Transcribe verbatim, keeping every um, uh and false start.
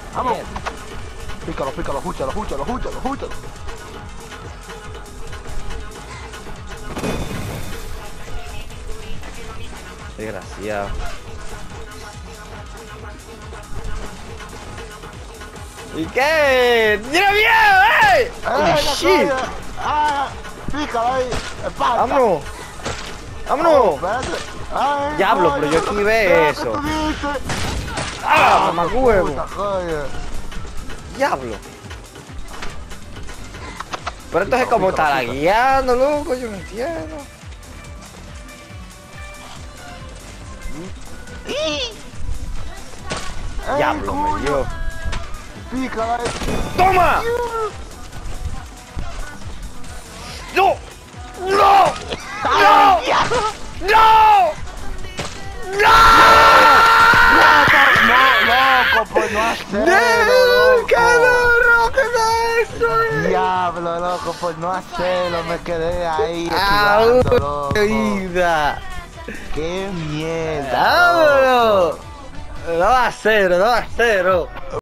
Vamos. Pícalo, pícalo, júchalo, júchalo, júchalo, júchalo. Desgraciado. ¿Y qué? ¡Tiene miedo, eh! ¡Oh, ¡Eh, shit! la coña! ¡Ah! Pícalo ahí. Espalda. ¡Vámonos! Oh, ¡Vámonos! espérate. Ay, Diablo, coño, pero yo esquivé ¿qué eso. tú dices? ¡Ah, mamá huevo! puta, coño. ¡Diablo! Pero entonces, Pícalo, ¿cómo pícalo, está pícalo. guiando, loco? Yo no entiendo. ¡Ey, Diablo, me coño! dio. Pícalo ahí. ¡Toma! ¡No! ¡No! ¡No! ¡Ay, diablo! ¡No! No, loco, pues no hacerlo, ¡No! ¡Qué loco. duro! ¿Qué es eso? Diablo, loco, pues no hacerlo, me quedé ahí ¡Au! esquivando, loco. ¡Vida! ¡Qué mierda! ¡Vámonos! Loco. dos a cero, dos a cero.